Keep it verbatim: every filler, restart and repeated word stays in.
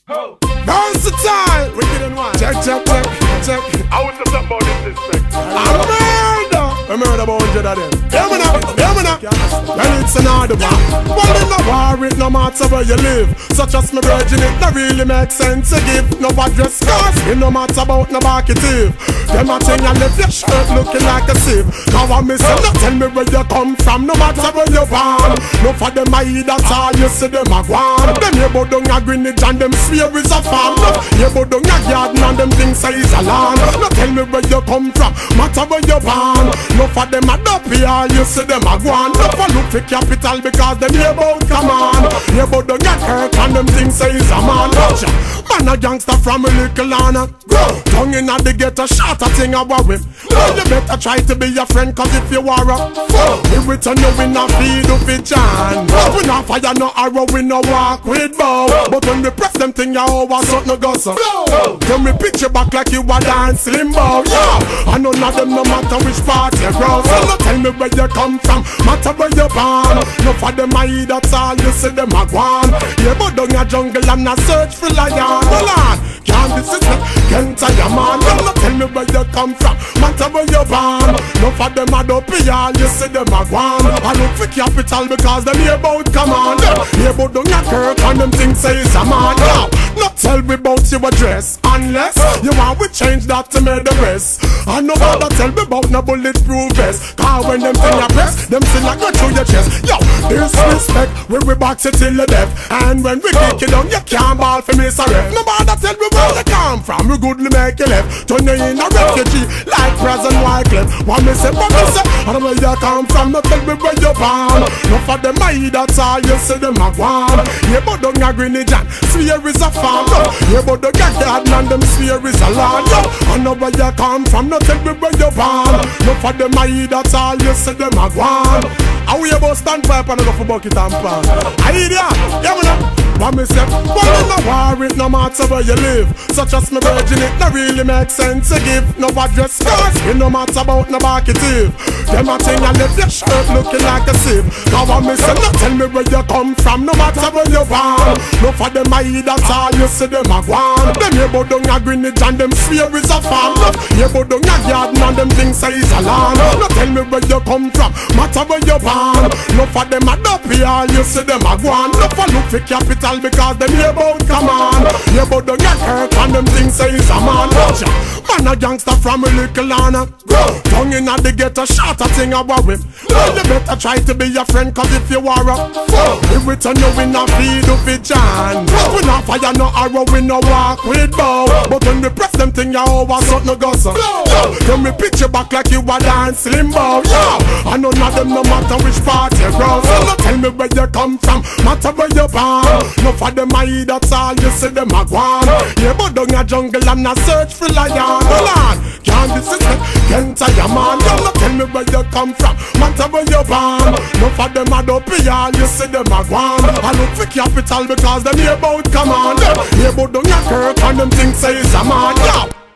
Versatile. Wicked and one. Check, check, check, check. I was just about this respect. I'm murder. I murder about hundred of them. Hear me now, hear me now. Well, it's another one. Well, in the war, it no matter where you live. Such as my virgin, it not really makes sense to give. No address cause it no matter about no marketive. Them a thing and left your shirt looking like a sieve. Cause I miss them, not tell me where you come from. No matter where you born. No for them I eat, that's all you see them a gwan. Them here bout down a Greenwich and them sphere is a farm. Here bout down a garden and them things say is a land. No tell me where you come from, matter where you born. No for them a dopey, all you see them a gwan. No for look for capital because them here bout come on. Here bout down a Kirk and them things say is a man. Man a gangster from a little honor. Tongue in at the ghetto, shot a thing about him. Well, you better try to be your friend, cause if you are a fool, we return you in a feed of it, John. We not fire no arrow, we no walk with bow. But when we press them thing, you over something no go so. Then we pitch you back like you a dance limbo. Yeah, and none of them no matter which part you grow. So no tell me where you come from, matter where you born. No for them I eat, that's all you see them a gwan. Yeah, but down a jungle and not search for lion. Hold on, can't be sister, can't tell your man. No tell me where you come from, matter where you born. No for them a dopey, all you see them a gwan. I look for capital because them here bout command. Here bout down a Kirk and them things say it's a man. Now, not tell me about your address unless you want we change that to make the rest. I know about that tell me about no bulletproof vest. Cause when them thing a press, them still a go through your chest. Yo, disrespect, we we box it till the death. And when we kick you down, you can't ball for me, sorry. No matter tell me where you come from, we goodly make you left. Turn you in a refugee like President Wycliffe. What me say, what me say, I don't know where you come from, no tell me where you born. No for them I eat, that's all you see them a gwan. Yeah, but don't a Greenwich and sphere is a farm. Yeah, but don't a garden and them sphere is a land. I know where you come from, no tell me where you born. No for them I eat, that's all you see them a gwan. How we about stand pipe and go for bucket and pan? I eat ya, yeah man. What me say, well in the war it no matter where you live. Such as my virgin it no really makes sense to give. No address cause it no matter about no marketive. Them a thing and left your shirt looking like a sieve. Cause what me say, no tell me where you come from, no matter where you born. No for them I eat, that's all you see them a gwan. Them here bout down a Greenwich and them sphere is a farm. Here bout down a garden and them things say is a land. No tell me where you come from, matter where you born. No for them a dopey, all you see them a gwan. No for look for capital because them here bout come on. Here bout down a Kirk and them things say is a man. Man a gangster from a little honor. Tongue in at the ghetto, shot a thing about him. Well, you better try to be your friend, cause if you are a fool, we return you in a feed of it, John. We not fire no arrow, we no walk with bow. But when we press them thing, you over something no go so. Then we pitch you back like you a dance limbo. Yeah, and none of them no matter which part you grow. So no tell me where you come from, matter where you born. No for them I eat, that's all you see them a gwan. Yeah, but down a jungle and not search for lion. Hold on, can't be sister, can't tell your man. Don't no tell me where you come from, matter where you born. No for them a dopey, all you see them a gwan. I look for capital because them here bout come on. Here bout down a Kirk and them things say it's a man. Yeah.